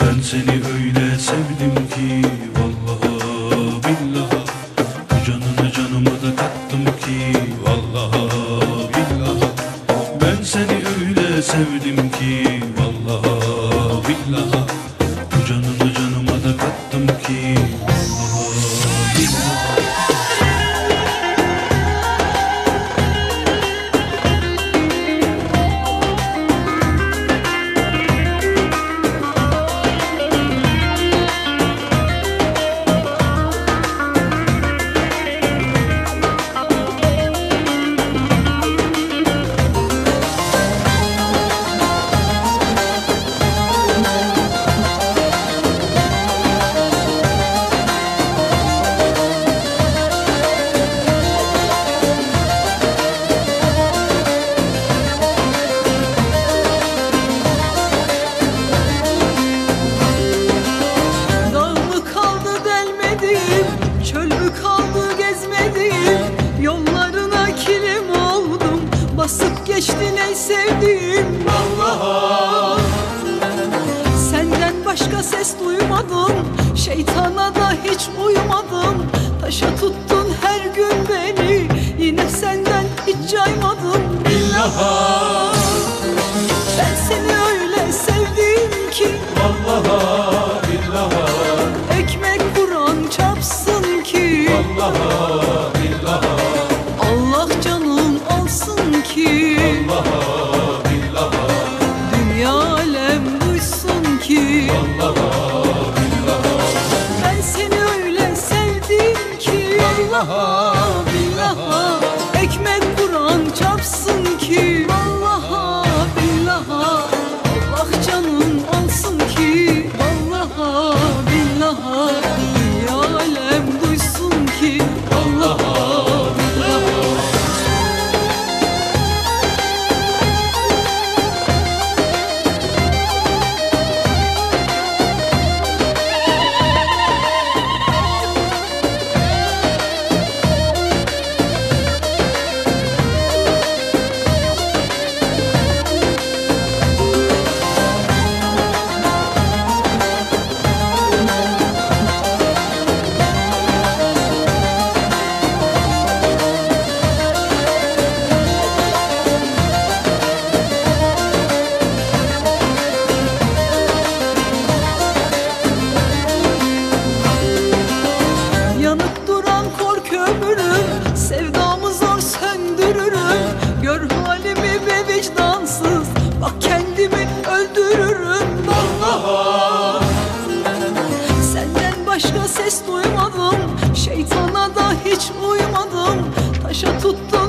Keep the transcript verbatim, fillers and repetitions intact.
Ben seni öyle sevdim ki vallahi billahi, bu canını canıma da kattım ki vallahi billahi. Ben seni öyle sevdim ki vallahi billahi, bu canını canıma da kattım ki vallahi billahi. Basıp geçtin ey sevdiğim vallahi. Senden başka ses duymadım, şeytana da hiç uymadım. Taşa tuttun her gün beni, yine senden hiç caymadım billahi. Ben seni öyle sevdim ki Vallahi billahi, ekmek Kur'an çarpsın ki vallahi billahi, Allah canım alsın ki vallahi billahi, dünya alem duysun ki vallahi billahi, ben seni öyle sevdim ki vallahi billahi, ekmek Kur'an çarpsın ki vallahi billahi, Allah canım alsın ki vallahi billahi, dünya alem duysun ki vallahi billahi. Yanıp duran kor kömürüm, sevdamı zor söndürürüm. Gör halimi be vicdansız, bak kendimi öldürürüm vallahi. Senden başka ses duymadım, şeytana da hiç uymadım. Taşa tuttum